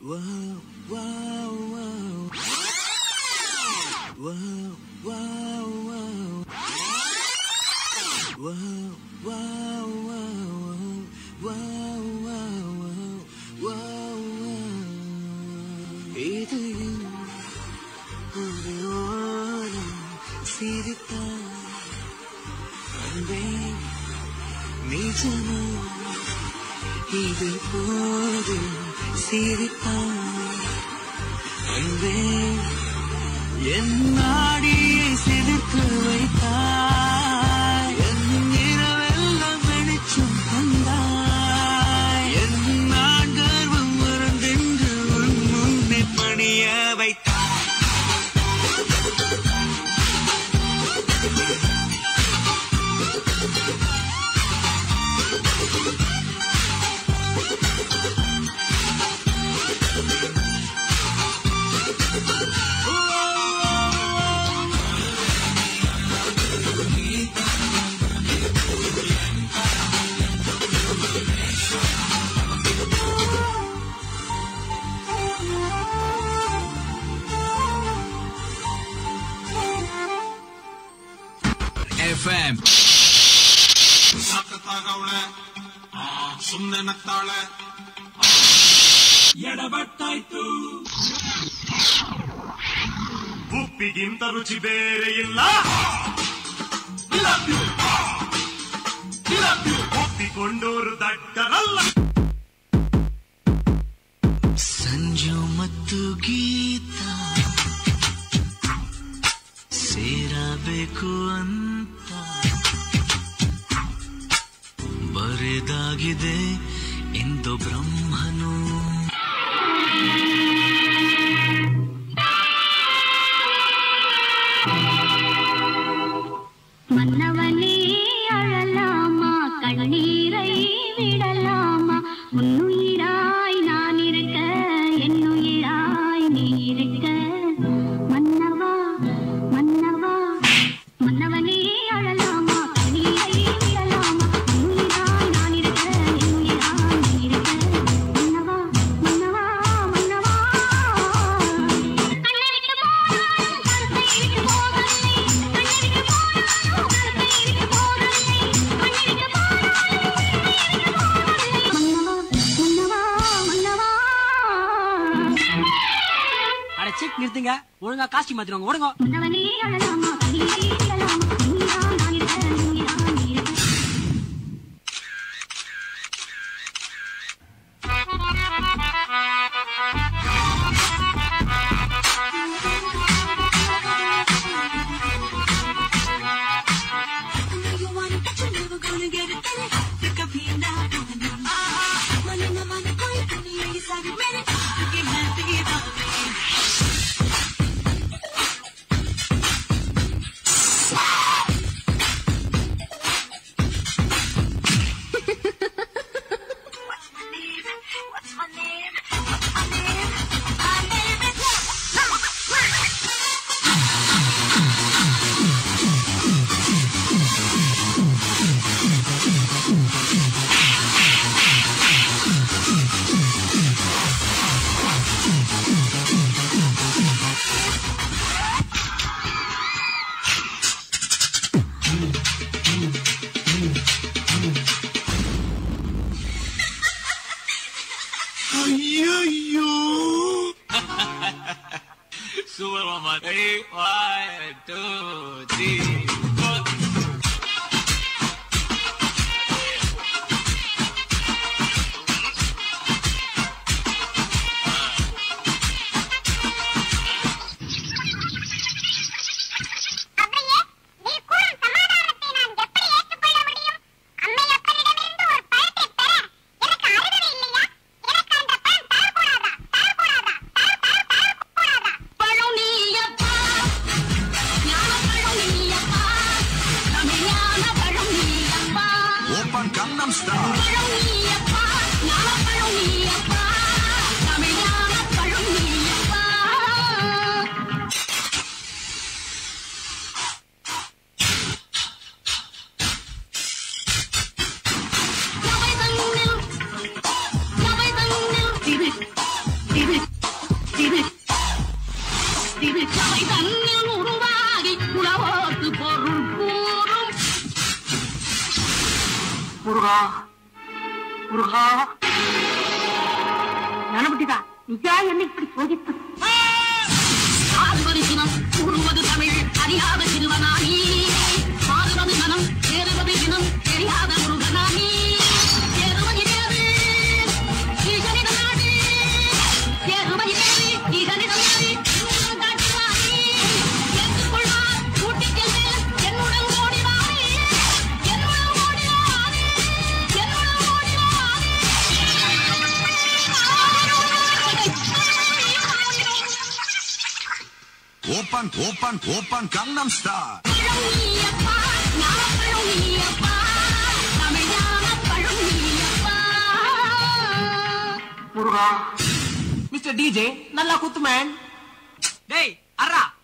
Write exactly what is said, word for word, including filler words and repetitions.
ರುಚಿ ಬೇರೆ ಇಲ್ಲ ಒಪ್ಪಿಕೊಂಡೋರು ದಡ್ಡರಲ್ಲ. ಸಂಜು ಮತ್ತು ಗೀತ ಸೇರಬೇಕು ಅಂತ ಬರೆದಾಗಿದೆ ಎಂದು ಬ್ರಹ್ಮನು. மன்னவனே அழலாமா, கண்ணீரை விடலாமா, உன்னுயிராய் நான் இருக்க, என்னுயிராய் நீ இருக்க. மன்னவா மன்னவா மன்னவனே அழலாமா, கண்ணீரை விடலாமா, உன்னுயிராய் நான் இருக்க, என்னுயிராய் நீ இருக்க. மன்னவா மன்னவா மன்னவா கண்ணவிட்டு போனாலும் கருத்தை விட்டு போகவில்லை, கண்ணவிட்டு நிறுத்துங்க, ஒழுங்கா காஸ்டி மாத்திடுவாங்க. ஓடுங்க. Give it. முருகா முருகா ஞானபட்டிதா நிஜா என்ன இப்படி சோதித்து ஆறுவது சினம் கூறுவது தமிழ் அறியாத சிறுவனானி மாறுவது மனம் சேருவது இனம் தெரியாத முருகனானி சேருவது தேவி ஈசனிட நாடு சேருவது தேவி ஈசனிட நாடு காட்டுவானி ஏற்றுக்கொள்வார் கூட்டிச் செல்வேன் என்னுடன் ஓடிவானி என்னுடன் ஓடிவானி என்னுடன் ஓடிவானி Open, open, open Gangnam Style. முருகா மிஸ்டர் டிஜே நல்லா குத்து மேன் டேய் அர்ரா